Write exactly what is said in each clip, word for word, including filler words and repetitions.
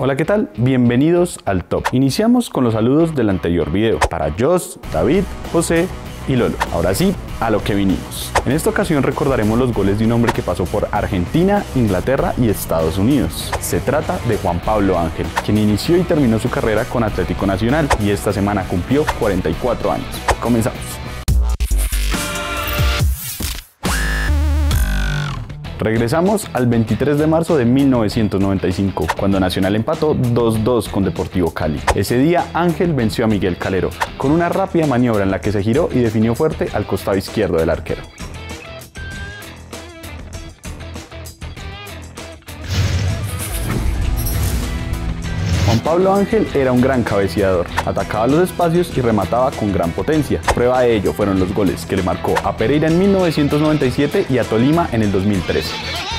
Hola, ¿qué tal? Bienvenidos al Top. Iniciamos con los saludos del anterior video para Jos, David, José y Lolo. Ahora sí, a lo que vinimos. En esta ocasión recordaremos los goles de un hombre que pasó por Argentina, Inglaterra y Estados Unidos. Se trata de Juan Pablo Ángel, quien inició y terminó su carrera con Atlético Nacional y esta semana cumplió cuarenta y cuatro años. Comenzamos. Regresamos al veintitrés de marzo de mil novecientos noventa y cinco, cuando Nacional empató dos dos con Deportivo Cali. Ese día Ángel venció a Miguel Calero, con una rápida maniobra en la que se giró y definió fuerte al costado izquierdo del arquero. Juan Pablo Ángel era un gran cabeceador, atacaba los espacios y remataba con gran potencia. Prueba de ello fueron los goles que le marcó a Pereira en mil novecientos noventa y siete y a Tolima en el dos mil trece.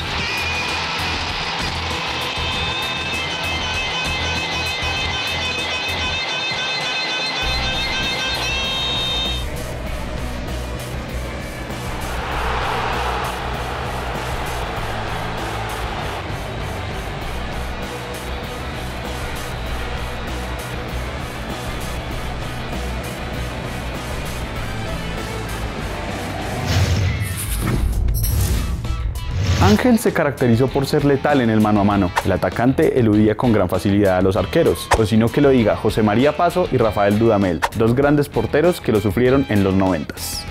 Ángel se caracterizó por ser letal en el mano a mano. El atacante eludía con gran facilidad a los arqueros, o si no que lo diga José María Pazo y Rafael Dudamel, dos grandes porteros que lo sufrieron en los noventas.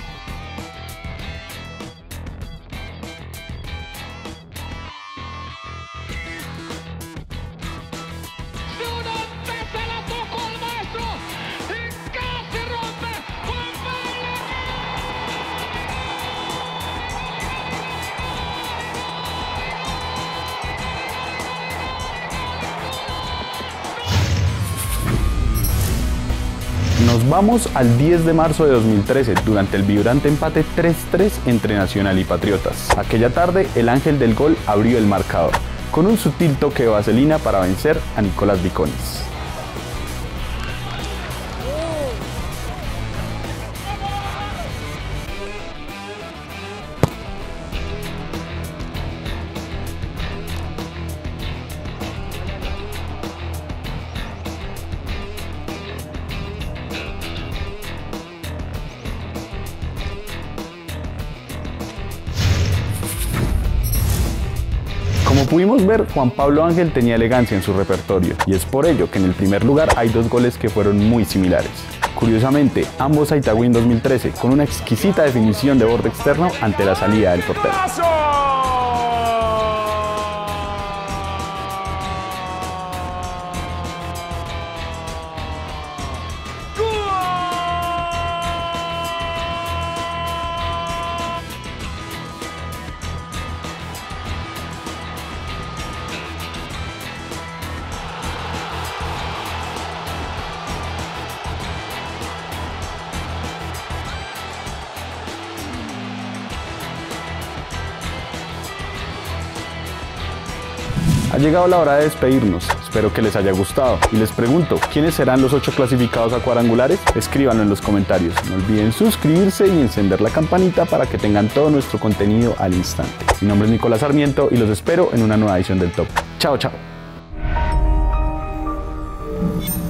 Nos vamos al diez de marzo de dos mil trece, durante el vibrante empate tres tres entre Nacional y Patriotas. Aquella tarde, el ángel del gol abrió el marcador, con un sutil toque de vaselina para vencer a Nicolás Viconis. Como pudimos ver, Juan Pablo Ángel tenía elegancia en su repertorio, y es por ello que en el primer lugar hay dos goles que fueron muy similares. Curiosamente, ambos a Itagüí en dos mil trece, con una exquisita definición de borde externo ante la salida del portero. Ha llegado la hora de despedirnos, espero que les haya gustado y les pregunto, ¿quiénes serán los ocho clasificados a cuadrangulares? Escríbanlo en los comentarios, no olviden suscribirse y encender la campanita para que tengan todo nuestro contenido al instante. Mi nombre es Nicolás Sarmiento y los espero en una nueva edición del Top. Chao, chao.